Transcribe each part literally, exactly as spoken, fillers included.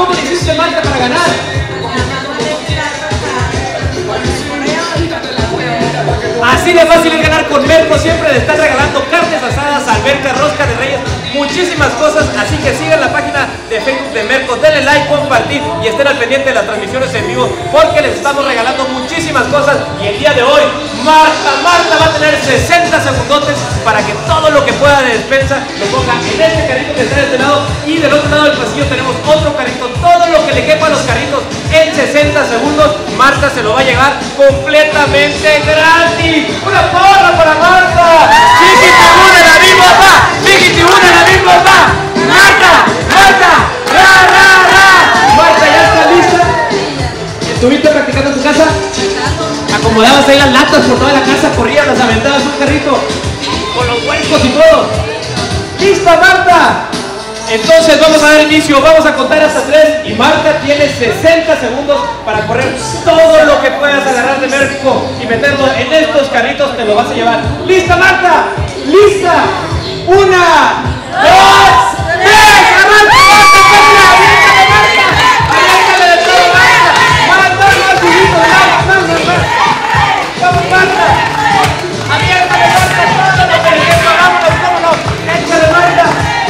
¿Cómo le hiciste, Marta, para ganar? Así de fácil es ganar con Merco. Siempre le están regalando carnes asadas, alberca, rosca de reyes, muchísimas cosas. Así que sigan la página de Facebook de Merco, denle like, compartir y estén al pendiente de las transmisiones en vivo, porque les estamos regalando muchísimas cosas. Y el día de hoy Marta, Marta va a tener sesenta segundotes para que todo lo que pueda de despensa lo ponga en este carrito que está de este lado, y del otro lado del pasillo tenemos otro carrito. Todo lo que le quepa a los carritos en sesenta segundos, Marta se lo va a llevar completamente gratis. ¡Una porra para Marta! ¡Chiquitibuna la misma va! ¡Chiquitibuna la misma va! ¡Marta! ¡Marta! ¡Ra, ra, ra! Marta, ¿ya está lista? ¿Estuviste practicando en tu casa? Acomodabas ahí las latas por toda la casa, corrías, las aventabas un carrito con los huecos y todo. ¡Lista, Marta! Entonces vamos a dar inicio, vamos a contar hasta tres y Marta tiene sesenta segundos para correr todo lo que puedas agarrar de Merco y meterlo en estos carritos, te lo vas a llevar. ¡Lista, Marta! ¡Lista! ¡Una! ¡Dos! ¡Tres! ¡Arranca, Marta! ¡Aviéntale, Marta! ¡Aviéntale de todo, Marta! ¡Más, más, más, subito, más, más, más, más! ¡Vamos, Marta! ¡Aviéntale, Marta! ¡Todo lo que le quepa! ¡Vámonos, vámonos! ¡Échale, Marta!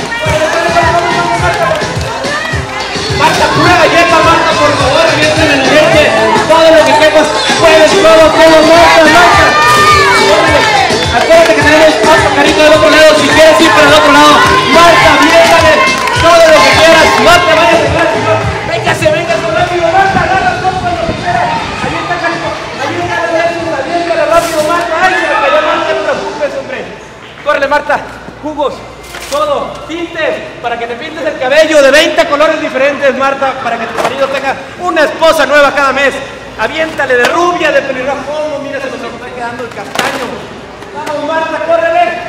Marta, pura galleta, Marta, por favor, aviéntale la leche. Todo lo que quepas, puedes, todo, todo, Marta, Marta. Acuérdate que tenemos otro carrito del otro lado, si quieres ir para el otro lado. Marta, aviéntale todo lo que quieras. Marta, vaya a dejar, señor. Véngase, véngase rápido, Marta, agarra todo lo que quieras. Avienta, carito, aviéntale la leche, aviéntale rápido, Marta. Ay, se me cayó, Marta, no te preocupes, hombre. Córrele, Marta, jugos. Todo, tintes, para que te pintes el cabello de veinte colores diferentes, Marta, para que tu marido tenga una esposa nueva cada mes. Aviéntale de rubia, de pelirrojo. Oh, mira, se nos está quedando el castaño. Vamos, Marta, córrele.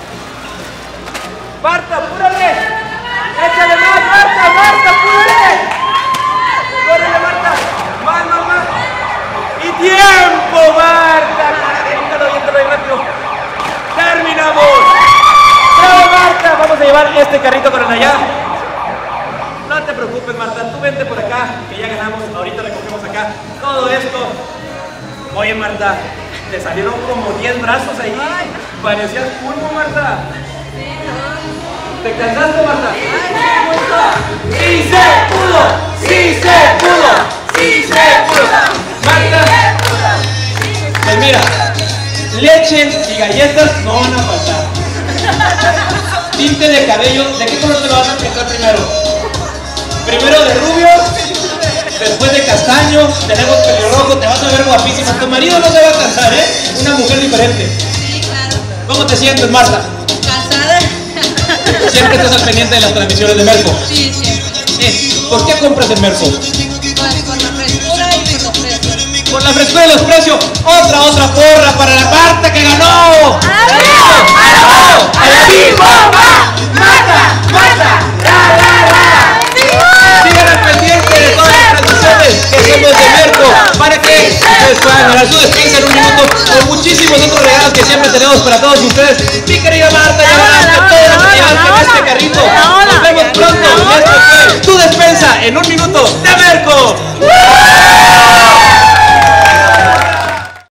Marta, apúrale. Échale más, Marta, Marta, apúrale. Córrele, Marta. Más, más, más. Y tiempo, Marta. Aviéntalo, aviéntalo rápido. Terminamos. ¡Bravo, Marta! Vamos a llevar este carrito con el allá. No te preocupes, Marta, tú vente por acá, que ya ganamos, ahorita recogemos acá. Todo esto. Oye, Marta, te salieron como diez brazos ahí. Parecías pulpo, Marta. ¿Te cansaste, Marta? ¡Sí se pudo! ¡Sí se pudo! ¡Sí se pudo! Marta, pues mira, leche y galletas no van a faltar. Tinte de cabello, ¿de qué color te lo vas a pintar primero? Primero de rubio, después de castaño, tenemos pelirrojo, te vas a ver guapísima. Tu marido no se va a cansar, ¿eh? Una mujer diferente. Sí, claro. ¿Cómo te sientes, Marta? ¿Casada? Siempre estás al pendiente de las transmisiones de Merco. Sí, siempre. Eh, ¿por qué compras en Merco? Pues por la frescura y por los precios. Por la frescura y los precios. Otra, otra porra para la Marta que ganó. ¡Bravo! ¡A la misma! ¡Marta! ¡Marta! ¡Ra, ra, ra! Sigan al pendiente de todas las transmisiones que hacemos de Merco para que ustedes puedan ganar su despensa en un minuto con muchísimos otros regalos que siempre tenemos para todos ustedes. Mi querida Marta, ya ganaste todo lo que llevaste en este carrito. Nos vemos pronto. Esto fue tu despensa en un minuto de Merco.